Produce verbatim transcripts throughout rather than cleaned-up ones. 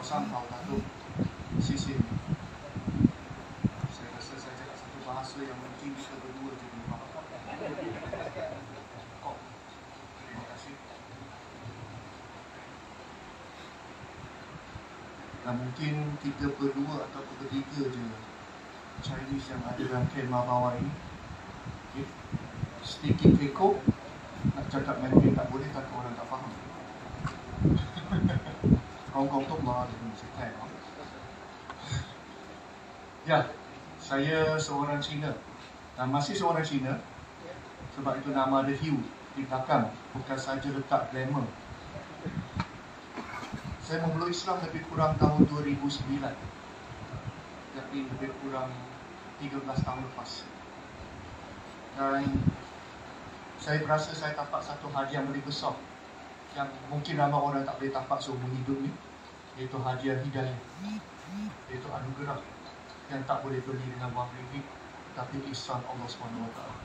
sangkau Datuk Sisi. Saya rasa saya cakap satu bahasa yang mungkin kita berdua jadi faham. Kok. Terima kasih. Dan mungkin kita berdua atau bertiga je Chinese yang ada dalam kemah bawah ini. Okay. Sedikit kekok. Nak cakap Mandarin tak boleh, takut orang tak faham. Kong-kong tu mahal dengan sekian. Ya, saya seorang Cina dan masih seorang Cina. Sebab itu nama ada Hugh di belakang, bukan saja letak glamour. Saya memeluk Islam lebih kurang tahun dua ribu sembilan. Jadi lebih kurang tiga belas tahun lepas. Dan saya berasa saya tapak satu hadiah yang lebih besar yang mungkin ramai orang tak boleh tapak seumur hidup ni, iaitu hadiah hidayah, iaitu anugerah yang tak boleh beli dengan wang ringgit, tapi ihsan Allah subhanahu wa taala.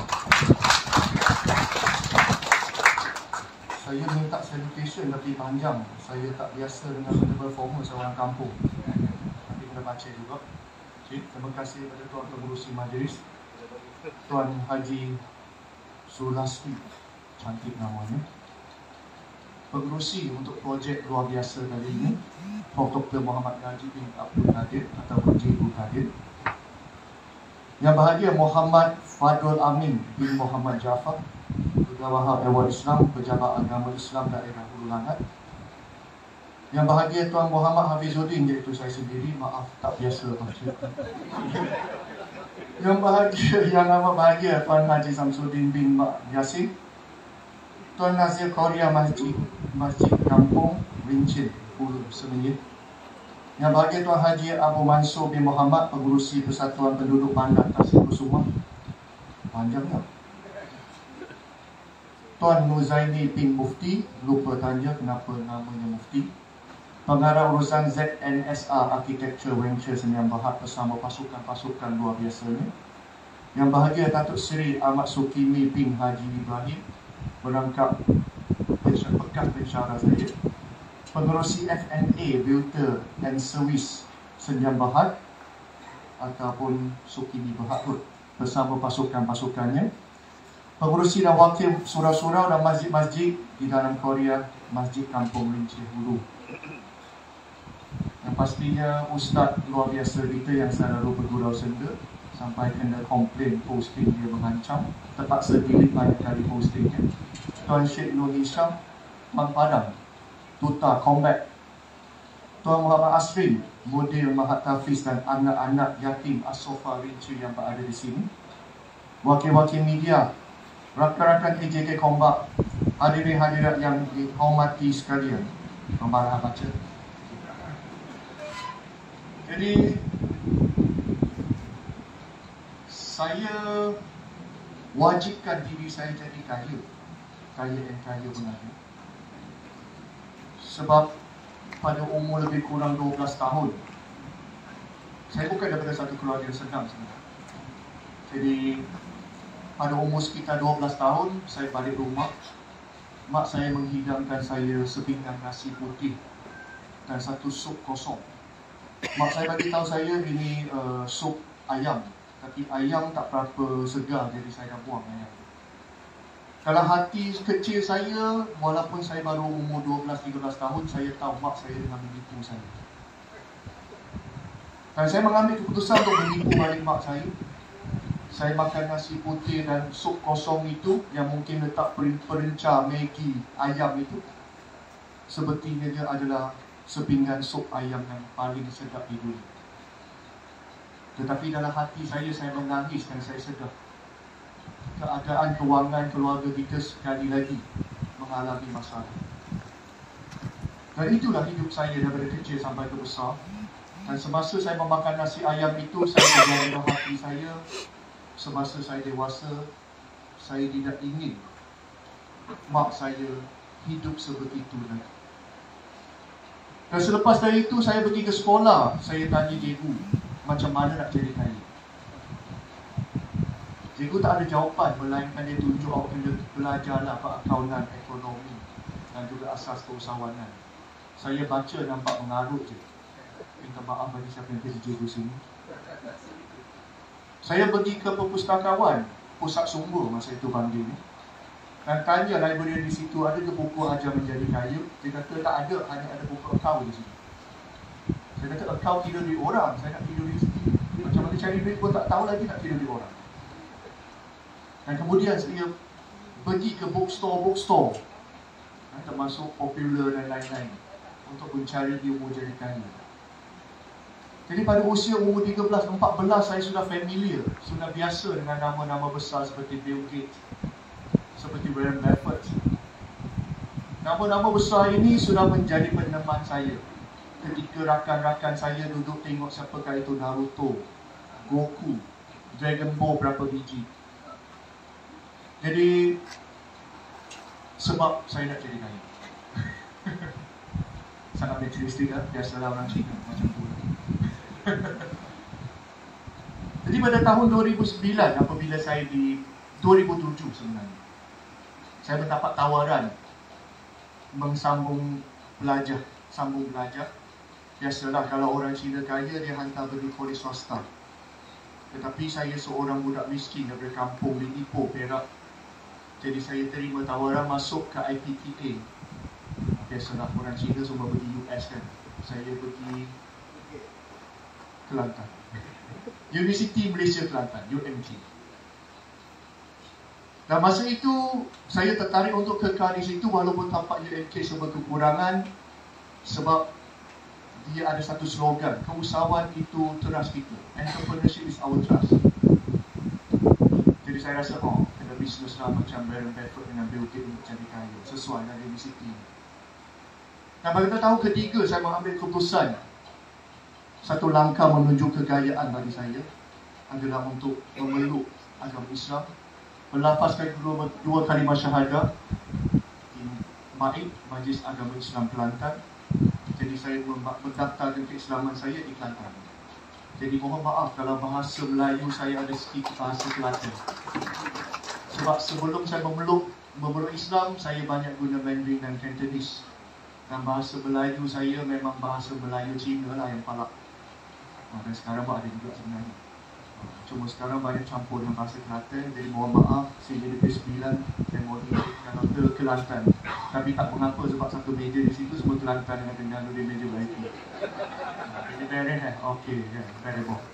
Saya minta salutation lebih panjang. Saya tak biasa dengan benda formal seorang kampung, tapi kena baca juga. Okay. Terima kasih kepada Tuan Pengurusi Majlis, Tuan Haji Sulasmi, cantik namanya, pengerusi untuk projek luar biasa kali ini, Doktor Muhammad Najib bin Abdul Qadir atau Cikgu Qadir. Yang bahagia Muhammad Fadul Amin bin Muhammad Jaafar, Pegawai Award Islam, Pejabat Agama Islam Daerah Hulu Langat. Yang bahagia Tuan Muhammad Hafizuddin, iaitu saya sendiri, maaf tak biasa macam. Yang bahagia, yang amat bahagia Tuan Haji Samsudin bin Mak Yasin, Tuan Nazir Korea Masjid Masjid Kampung Rincin Hulu Semenyih. Yang bahagia Tuan Haji Abu Mansur bin Muhammad, Pengurusi Persatuan Penduduk Bandar Tasik Kusuma. Panjang tak? Tuan Nuzaini bin Mufti, lupa tanya kenapa namanya Mufti, Pengarah Urusan Z N S A Architecture Venture Sdn Bhd bersama pasukan-pasukan luar biasanya. Yang bahagia Datuk Seri Ahmad Sukimi bin Haji Ibrahim, berangkap bekas pensyarah saya, Pengerusi F and A Builder and Service Sdn Bhd ataupun Sukimi Berhad bersama pasukan-pasukannya, Pengerusi dan Wakil Surau-Surau dan Masjid-Masjid di dalam Korea, Masjid Kampung Rincin Hulu. Yang pastinya Ustaz luar biasa kita yang selalu bergurau senda sampai kena komplain posting dia mengancam, terpaksa delete banyak kali postingnya. Tuan Syed Nur Hisham Mang Padang, Duta Combat. Tuan Muhammad Asrin, model Mahat Tafiz dan anak-anak yatim As-Sofa Rincin yang berada di sini. Wakil-wakil media, rakan-rakan K J K Combat, hadirin hadirat yang dihormati sekalian. Pembarah baca. Jadi saya wajibkan diri saya jadi kaya, kaya dan kaya benar. Sebab pada umur lebih kurang dua belas tahun, saya bukan daripada satu keluarga senang sebenarnya. Jadi pada umur sekitar dua belas tahun, saya balik rumah. Mak saya menghidangkan saya sepinggan nasi putih dan satu sup kosong. Mak saya bagi tahu saya ini uh, sup ayam, tapi ayam tak berapa segar, jadi saya dah buang ayam. Dalam hati kecil saya, walaupun saya baru umur dua belas tiga belas tahun, saya tahu mak saya dengan menipu saya. Dan saya mengambil keputusan untuk menipu balik mak saya. Saya makan nasi putih dan sup kosong itu, yang mungkin letak perenca Maggi ayam itu, sepertinya dia adalah sepinggan sup ayam yang paling sedap di dunia. Tetapi dalam hati saya, saya menangis dan saya sedar keadaan kewangan keluarga kita sekali lagi mengalami masalah. Dan itulah hidup saya daripada kecil sampai ke besar. Dan semasa saya memakan nasi ayam itu, saya berjalan dalam hati saya, semasa saya dewasa, saya tidak ingin mak saya hidup seperti itu lagi. Dan selepas dari itu, saya pergi ke sekolah. Saya tanya cikgu, macam mana nak jadi kaya? Cikgu tak ada jawapan, melainkan dia tunjuk awak kena belajarlah apa akaunan, ekonomi dan juga asas keusahawanan. Saya baca nampak mengarut je. Minta maaf bagi siapa yang kerja di sini. Saya pergi ke perpustakawan Pusat Sumber masa itu Bangil ni, dan tanya librarian di situ, ada ke buku Ajar Menjadi Kaya? Dia kata tak ada, hanya ada buku akaun di sini. Saya kata akaun tidur duit orang, saya nak tidur duit sendiri. Macam mana cari duit pun tak tahu lagi nak tidur duit orang. Dan kemudian saya pergi ke bookstore-bookstore, termasuk Popular dan lain-lain, untuk mencari ilmu jadi kaya. Jadi pada usia umur tiga belas, empat belas saya sudah familiar, sudah biasa dengan nama-nama besar seperti Bill Gates, seperti Warren Buffett. Nama-nama besar ini sudah menjadi peneman saya ketika rakan-rakan saya duduk tengok siapakah itu Naruto, Goku, Dragon Ball berapa biji. Jadi sebab saya nak jadi kaya. Sangat materialistik kan? Biasalah orang Cina macam tu. Jadi pada tahun dua ribu sembilan, apabila saya di dua ribu tujuh sebenarnya, saya mendapat tawaran mengsambung belajar, sambung belajar. Biasalah kalau orang Cina kaya, dia hantar pergi polis swasta. Tetapi saya seorang budak miskin dari kampung di Ipoh, Perak. Jadi saya terima tawaran masuk ke I P T A. Biasalah orang Cina semua pergi U S kan. Saya pergi Kelantan, Universiti Malaysia Kelantan, U M K. Dan masa itu saya tertarik untuk kekal di situ walaupun tampak U M K sebuah kekurangan, sebab dia ada satu slogan, keusahawan itu trust kita, entrepreneurship is our trust. Jadi saya rasa, oh, kena bisnes lah macam Warren Buffett dengan Bill Gates untuk jadi kaya, sesuai dengan universiti. Dan bagi kita tahu ketiga, saya mengambil keputusan, satu langkah menuju kekayaan bagi saya adalah untuk memeluk agama Islam, melafazkan dua, dua kalimah syahadah di M A I, Majlis Agama Islam Kelantan. Jadi saya mendaftarkan keislaman saya di Kelantan. Jadi mohon maaf kalau bahasa Melayu saya ada sedikit bahasa Kelantan. Sebab sebelum saya memeluk memeluk Islam, saya banyak guna Mandarin dan Cantonese. Dan bahasa Melayu saya memang bahasa Melayu Cina lah yang palak. Dan sekarang pun ada juga sebenarnya. Cuma sekarang banyak campur dengan bahasa Kelantan. Jadi mohon maaf, saya jadi Negeri Sembilan dan moderator ke Kelantan. Tapi tak mengapa sebab satu meja di situ semua Kelantan dengan Terengganu di meja baik. Jadi beres eh? Okey, ya, beres boh.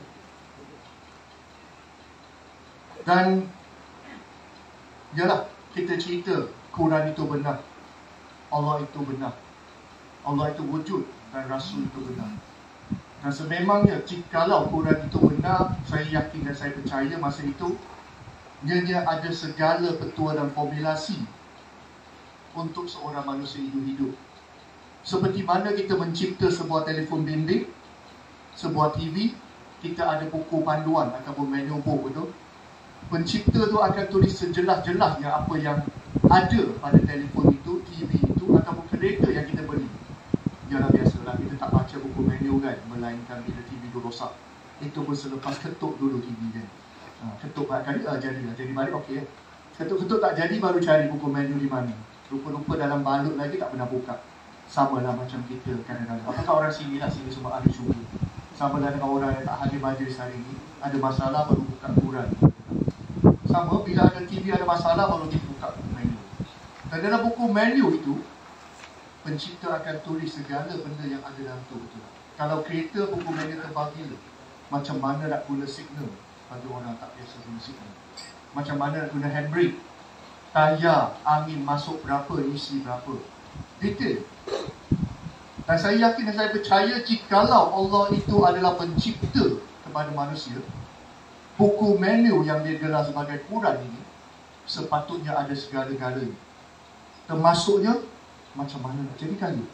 Dan yalah, kita cerita Quran itu benar, Allah itu benar, Allah itu wujud dan Rasul itu benar. Dan sememangnya jikalau Quran itu benar, saya yakin dan saya percaya masa itu ianya ada segala petua dan formulasi untuk seorang manusia itu hidup. Seperti mana kita mencipta sebuah telefon bimbit, sebuah T V, kita ada buku panduan ataupun manual book, betul? Pencipta tu akan tulis sejelas-jelasnya apa yang ada pada telefon itu, T V itu ataupun kereta yang kita beli. Yalah, biasalah kita tak baca buku manual kan, melainkan bila T V tu rosak. Itu pun selepas ketuk dulu T V kan. Ha, ketuk banyak kali, ah, jadilah. Jadi balik okey. Ketuk-ketuk tak jadi, baru cari buku manual di mana. Rupa-rupa dalam balut lagi tak pernah buka. Sama lah macam kita kadang-kadang. Apakah orang sini lah, sini semua ahli syurga. Sama lah dengan orang yang tak hadir majlis hari ini, ada masalah baru buka Quran. Sama, bila ada T V ada masalah baru kita buka manual. Dan dalam buku manual itu, pencipta akan tulis segala benda yang ada dalam tu, betul. Kalau kereta buku manual terbagi, macam mana nak guna signal bagi orang tak biasa guna signal, macam mana nak guna handbrake, tayar, angin masuk berapa, isi berapa, detail. Dan saya yakin dan saya percaya jikalau Allah itu adalah pencipta kepada manusia, buku manual yang dia gelar sebagai Quran ini sepatutnya ada segala-galanya, termasuknya macam mana nak jadi kaya.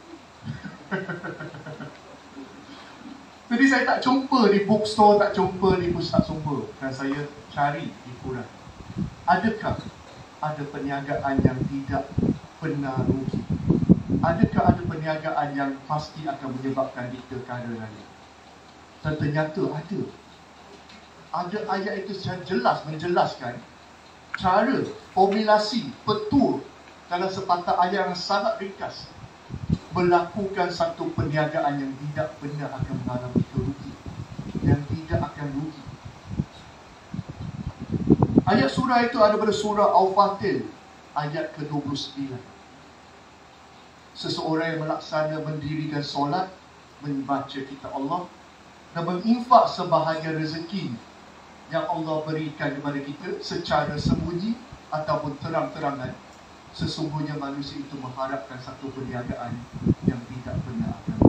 Jadi saya tak jumpa di bookstore, tak jumpa di pusat sumber, dan saya cari di Quran. Adakah ada perniagaan yang tidak pernah rugi? Adakah ada perniagaan yang pasti akan menyebabkan kita kaya raya? Dan ternyata ada. Ada ayat itu secara jelas menjelaskan cara, formulasi, petua dalam sepatah ayat yang sangat ringkas. melakukan satu perniagaan yang tidak benar akan mengalami kerugi, yang tidak akan rugi. Ayat surah itu ada pada surah Al-Fatil ayat ke dua puluh sembilan. Seseorang yang melaksana mendirikan solat, membaca kitab Allah dan menginfak sebahagian rezeki yang Allah berikan kepada kita secara sembunyi ataupun terang-terangan, sesungguhnya manusia itu mengharapkan satu perniagaan yang tidak benar akan.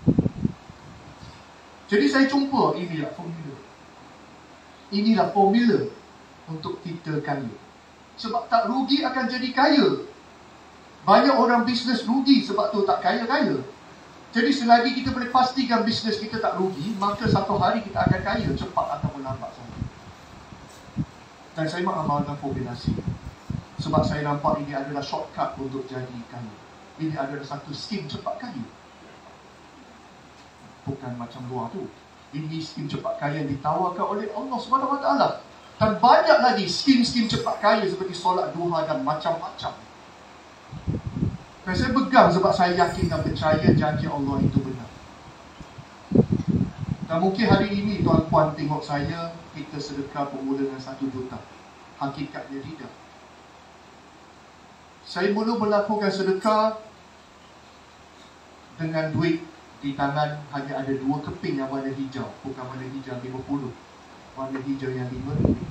Jadi saya jumpa inilah formula. Inilah formula untuk kita kaya. Sebab tak rugi akan jadi kaya. Banyak orang bisnes rugi sebab tu tak kaya-kaya. Jadi selagi kita boleh pastikan bisnes kita tak rugi, maka satu hari kita akan kaya, cepat ataupun lambat saja. Dan saya mengamalkan formulasi. Sebab saya nampak ini adalah shortcut untuk jadi kaya. Ini adalah satu skim cepat kaya. Bukan macam luar tu. Ini skim cepat kaya yang ditawarkan oleh Allah subhanahu wa taala. Dan banyak lagi skim-skim cepat kaya seperti solat duha dan macam-macam. Dan saya pegang sebab saya yakin dan percaya janji Allah itu benar. Dan mungkin hari ini tuan-puan tengok saya, kita sedekah bermula dengan satu juta. Hakikatnya tidak. Saya mula melakukan sedekah dengan duit di tangan hanya ada dua keping yang warna hijau. Bukan warna hijau lima puluh. Warna hijau yang lima ringgit.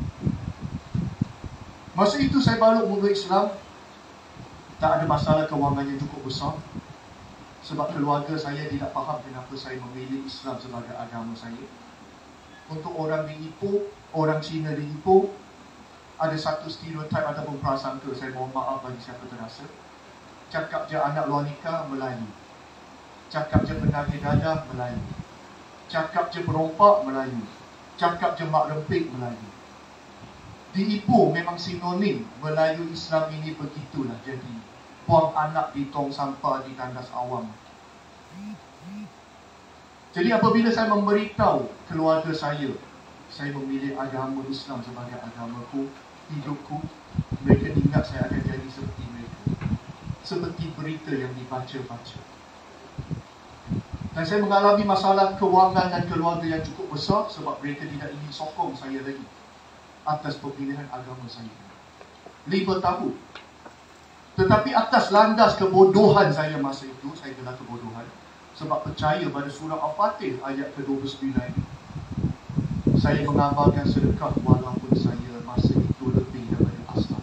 Masa itu saya baru mula Islam. Tak ada masalah kewangan yang cukup besar. Sebab keluarga saya tidak faham kenapa saya memilih Islam sebagai agama saya. Untuk orang di Ipoh, orang Cina di Ipoh, ada satu stereotip ataupun prasangka, saya mohon maaf bagi siapa terasa. Cakap je anak luar nikah, Melayu. Cakap je penagih dadah, Melayu. Cakap je perompak, Melayu. Cakap je mak rempit, Melayu. Di Ipoh memang sinonim Melayu Islam ini begitulah jadi. Buang anak di tong sampah di tandas awam. Jadi apabila saya memberitahu keluarga saya, saya memilih agama Islam sebagai agamaku, hidupku, mereka ingat saya akan jadi seperti mereka. Seperti berita yang dibaca-baca. Dan saya mengalami masalah kewangan dan keluarga yang cukup besar sebab mereka tidak ingin sokong saya lagi atas pemilihan agama saya. Lima tahun. Tetapi atas landas kebodohan saya masa itu, saya gelar kebodohan, sebab percaya pada surah Al-Fatih ayat ke dua puluh sembilan. Saya mengamalkan sedekah walaupun saya masa itu lebih daripada asal.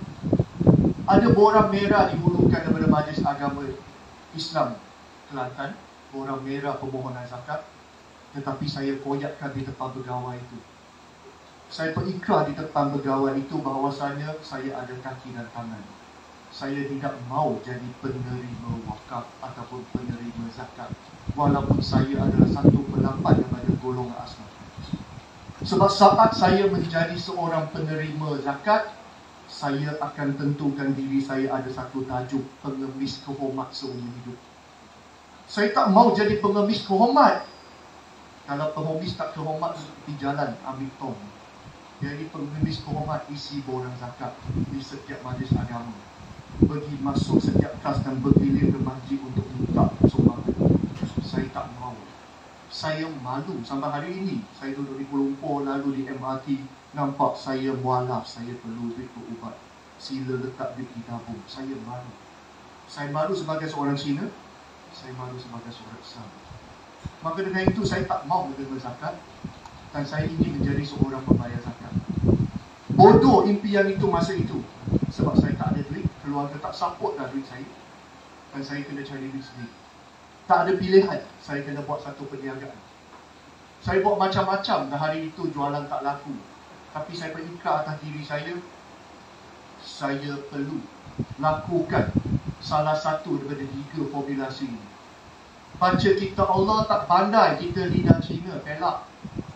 Ada borang merah dihulurkan daripada Majlis Agama Islam Kelantan, borang merah permohonan zakat, tetapi saya koyakkan di depan pegawai itu. Saya berikrar di depan pegawai itu bahawasanya saya ada kaki dan tangan. Saya tidak mau jadi penerima wakaf ataupun penerima zakat, walaupun saya adalah satu pelapar daripada golongan asnaf. Sebab saat saya menjadi seorang penerima zakat, saya akan tentukan diri saya ada satu tajuk, pengemis kehormat seumur hidup. Saya tak mau jadi pengemis kehormat. Kalau pengemis tak kehormat di jalan, ambil tong. Jadi pengemis kehormat isi borang zakat di setiap majlis agama. Pergi masuk setiap kelas dan bergilir ke masjid untuk minta sumbangan. Saya tak mahu. Saya malu sampai hari ini. Saya duduk di Kuala Lumpur, lalu di M R T, nampak saya mualaf, saya perlu duit berubat. Sila letak duit di tabung. Saya malu. Saya malu sebagai seorang Cina. Saya malu sebagai seorang Islam. Maka dengan itu saya tak mahu menerima zakat. Dan saya ingin menjadi seorang pembayar zakat. Bodoh impian itu masa itu. Sebab saya tak ada duit. Keluarga tak support dah duit saya. Dan saya kena cari duit sendiri. Tak ada pilihan. Saya kena buat satu perniagaan. Saya buat macam-macam. Dan hari itu jualan tak laku. Tapi saya berikrar atas diri saya. Saya perlu lakukan salah satu daripada tiga formulasi ini. Baca kitab Allah tak pandai. Kita lidah Cina, pelak.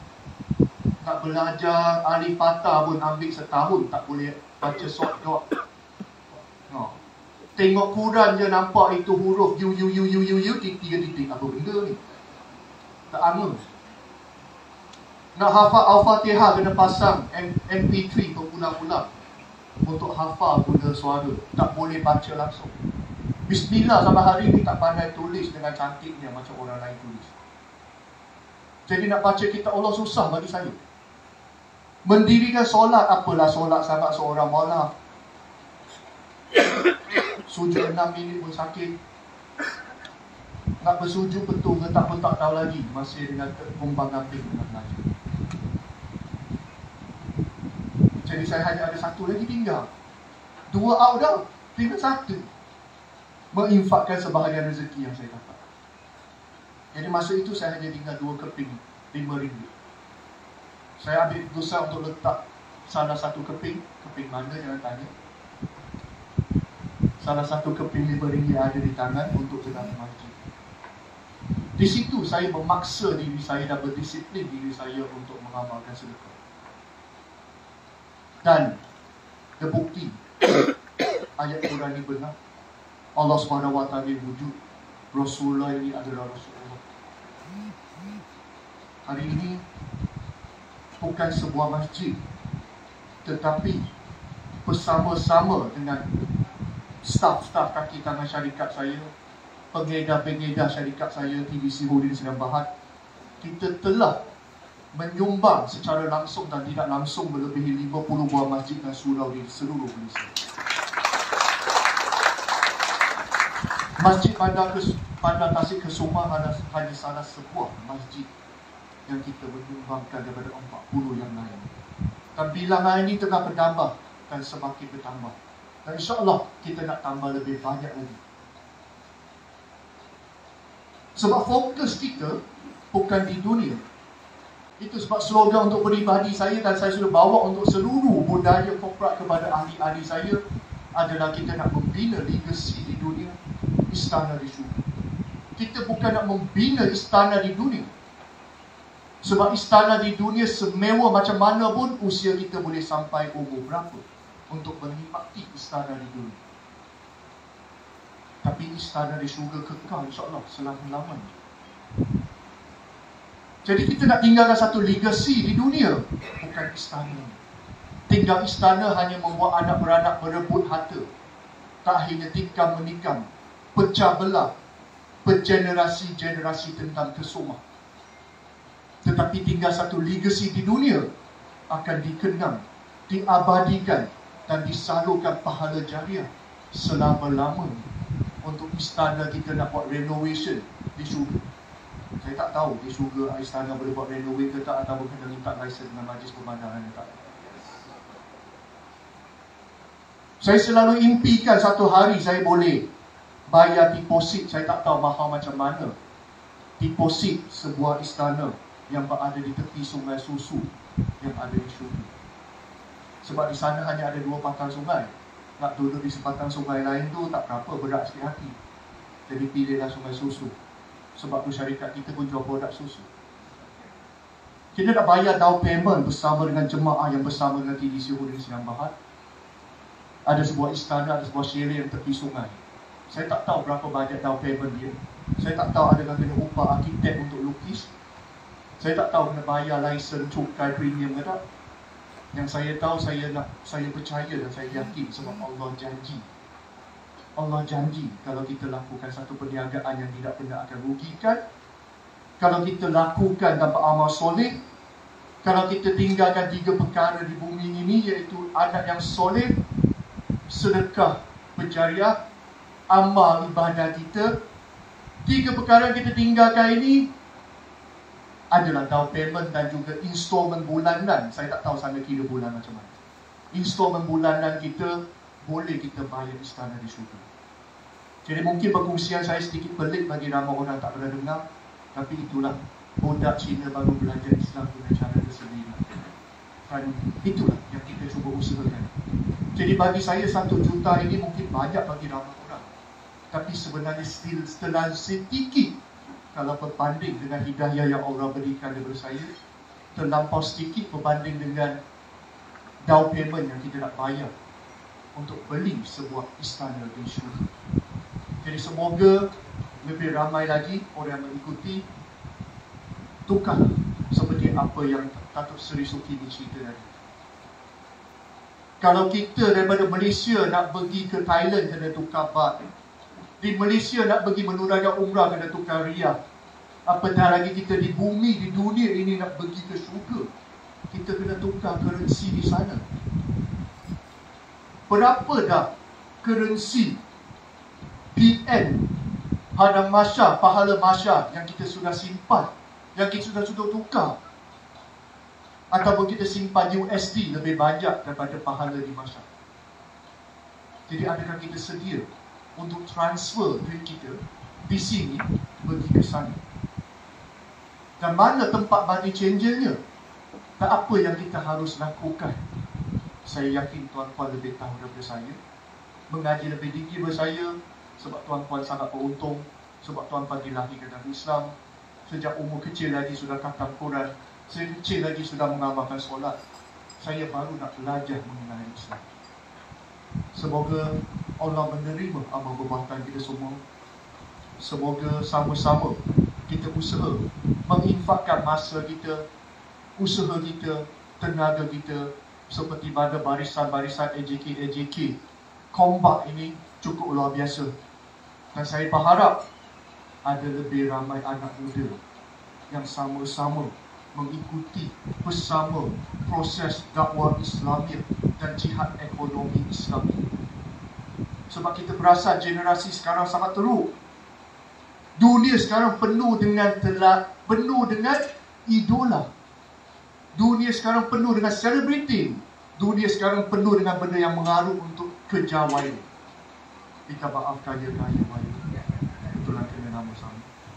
Tak belajar alif fatah pun ambil setahun. Tak boleh baca short dot. No. Tengok Quran je nampak itu huruf U, U, U, U, U, U, tiga titik. Apa benda ni? Tak angin. Nak hafal Al-Fatihah kena pasang M P tiga berpulang-pulang untuk hafal guna suara. Tak boleh baca langsung. Bismillah sampai hari ini tak pandai tulis dengan cantiknya macam orang lain tulis. Jadi nak baca kitab Allah susah bagi saya. Mendirikan solat, apalah solat sangat seorang malam. Sujud enam minit pun sakit. Nak bersujud betul ke tak pun tak tahu lagi. Masih dengan kumbang amping dengan belajar. Jadi saya hanya ada satu lagi tinggal. Dua out dah, tinggal satu. Menginfakkan sebahagian rezeki yang saya dapat. Jadi masa itu saya hanya tinggal dua keping lima ringgit. Saya ambil keputusan untuk letak salah satu keping. Keping mana jangan tanya. Salah satu keping lima ringgit ada di tangan untuk jalan masjid. Di situ saya memaksa diri saya dan berdisiplin diri saya untuk mengamalkan sedekah. Dan terbukti ayat Quran ini benar. Allah subhanahu wa taala wujud. Rasulullah ini adalah Rasulullah. Hari ini bukan sebuah masjid, tetapi bersama-sama dengan staf-staf kaki tangan syarikat saya, pengedar-pengedar syarikat saya, T B C Holdings Sdn Bhd, kita telah menyumbang secara langsung dan tidak langsung melebihi lima puluh buah masjid dan surau di seluruh Malaysia. Masjid Bandar, Bandar Tasik Kesumang adalah hanya salah sebuah masjid yang kita menyumbangkan daripada empat puluh yang lain. Dan bilangan ini tengah bertambah dan semakin bertambah. Dan insya-Allah kita nak tambah lebih banyak lagi. Sebab fokus kita bukan di dunia. Itu sebab slogan untuk peribadi saya dan saya sudah bawa untuk seluruh budaya korporat kepada ahli-ahli saya adalah kita nak membina legacy di dunia, istana di syurga. Kita bukan nak membina istana di dunia. Sebab istana di dunia semewah macam mana pun usia kita boleh sampai umur berapa untuk menikmati istana di dunia. Tapi istana di syurga kekal insya-Allah selama-lamanya. Jadi kita nak tinggalkan satu legacy di dunia, bukan istana. Tinggal istana hanya membuat anak beranak berebut harta. Tak akhirnya tikam menikam, pecah belah bergenerasi-generasi tentang kesumah. Tetapi tinggal satu legacy di dunia akan dikenang, diabadikan dan disalurkan pahala jariah selama-lamanya. Untuk istana kita nak buat renovation di syurga. Saya tak tahu di syurga istana boleh buat renovate ke tak, atau kena minta license dengan majlis pemandangan ke tak. Saya selalu impikan satu hari saya boleh bayar deposit. Saya tak tahu mahal macam mana deposit sebuah istana yang berada di tepi sungai susu yang ada di syurga. Sebab di sana hanya ada dua patang sungai. Nak duduk di sepatang sungai lain tu tak berapa, berat sikit hati. Jadi pilihlah sungai susu. Sebab tu syarikat kita pun jual produk susu. Kita nak bayar down payment bersama dengan jemaah yang bersama dengan T D C Holdings Sdn Bhd. Ada sebuah istana, ada sebuah chalet yang tepi sungai. Saya tak tahu berapa bajet down payment dia. Saya tak tahu adakah kena upah arkitek untuk lukis. Saya tak tahu kena bayar license cukai premium ke tak. Yang saya tahu, saya nak, saya percaya dan saya yakin sebab Allah janji. Allah janji kalau kita lakukan satu perniagaan yang tidak pernah akan rugikan, kalau kita lakukan dan beramal soleh, kalau kita tinggalkan tiga perkara di bumi ini, iaitu anak yang soleh, sedekah berjariah, amal ibadah kita. Tiga perkara yang kita tinggalkan ini adalah down payment dan juga installment bulanan. Saya tak tahu sana kira bulan macam mana. Installment bulanan kita boleh kita bayar istana di syurga. Jadi mungkin perkongsian saya sedikit pelik bagi ramai orang tak pernah dengar, tapi itulah budak Cina baru belajar Islam dengan cara tersendiri. Dan itulah yang kita cuba usahakan. Jadi bagi saya satu juta ini mungkin banyak bagi ramai orang, tapi sebenarnya still setelah sedikit kalau berbanding dengan hidayah yang Allah berikan kepada saya, terlampau sedikit berbanding dengan down payment yang kita nak bayar untuk beli sebuah istana di syurga. Jadi semoga lebih ramai lagi orang yang mengikuti tukar seperti apa yang Datuk Seri Sukini cerita tadi. Kalau kita daripada Malaysia nak pergi ke Thailand kena tukar baht, Di Malaysia nak pergi menunaikan umrah kena tukar riyal. Apatah lagi kita di bumi, di dunia ini nak pergi ke syurga, kita kena tukar currency di sana. Berapa dah currency P N, hadam masyar, pahala masyar yang kita sudah simpan, yang kita sudah sudah tukar? Ataupun kita simpan U S D lebih banyak daripada pahala di masyar. Jadi adakah kita sedia untuk transfer duit kita di sini pergi ke sana? Dan mana tempat money changernya? Dan apa yang kita harus lakukan? Saya yakin tuan-tuan lebih tahu daripada saya, mengaji lebih tinggi daripada saya, sebab tuan-tuan sangat beruntung, sebab tuan-tuan dilahirkan dalam Islam. Sejak umur kecil lagi sudah khatam Quran, saya kecil lagi sudah mengamalkan solat. Saya baru nak belajar mengenai Islam. Semoga Allah menerima amal perbuatan kita semua. Semoga sama-sama kita usaha menginfakkan masa kita, usaha kita, tenaga kita, seperti pada barisan-barisan A J K A J K. Kompak ini cukup luar biasa. Dan saya berharap ada lebih ramai anak muda yang sama-sama mengikuti bersama proses dakwah Islamiah dan jihad ekonomi Islam. Sebab kita perasan generasi sekarang sangat teruk. Dunia sekarang penuh dengan telak, penuh dengan idola. Dunia sekarang penuh dengan celebrity. Dunia sekarang penuh dengan benda yang mengaruh untuk kejawayan. Jika maaf kaya-kaya waya, itulah kena nama sama.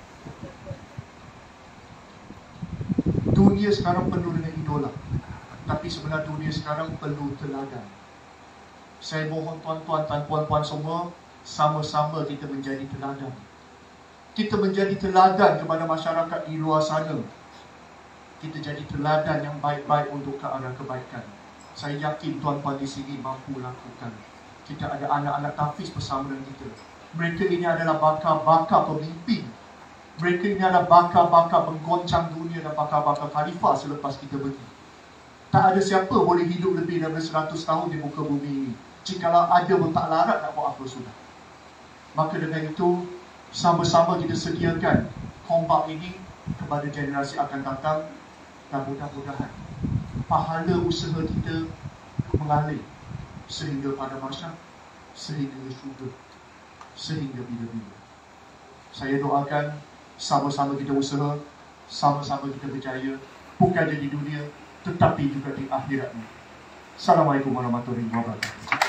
Dunia sekarang penuh dengan idola. Tapi sebenarnya dunia sekarang perlu teladan. Saya mohon tuan-tuan dan puan-puan semua, sama-sama kita menjadi teladan. Kita menjadi teladan kepada masyarakat di luar sana. Kita jadi teladan yang baik-baik untuk ke arah kebaikan. Saya yakin tuan-tuan di sini mampu lakukan. Kita ada anak-anak tahfiz bersama dengan kita. Mereka ini adalah bakal-bakal pemimpin. Mereka ini adalah bakal-bakal menggoncang dunia dan bakal-bakal khalifah selepas kita pergi. Tak ada siapa boleh hidup lebih daripada seratus tahun di muka bumi ini. Jikalau ada pun tak larat nak buat apa sudah. Maka dengan itu, sama-sama kita sediakan kompak ini kepada generasi akan datang. Dan mudah-mudahan pahala usaha kita mengalir sehingga pada masa, sehingga syurga, sehingga bila-bila. Saya doakan sama-sama kita usaha, sama-sama kita berjaya, bukan di dunia tetapi juga di akhiratnya. Assalamualaikum warahmatullahi wabarakatuh.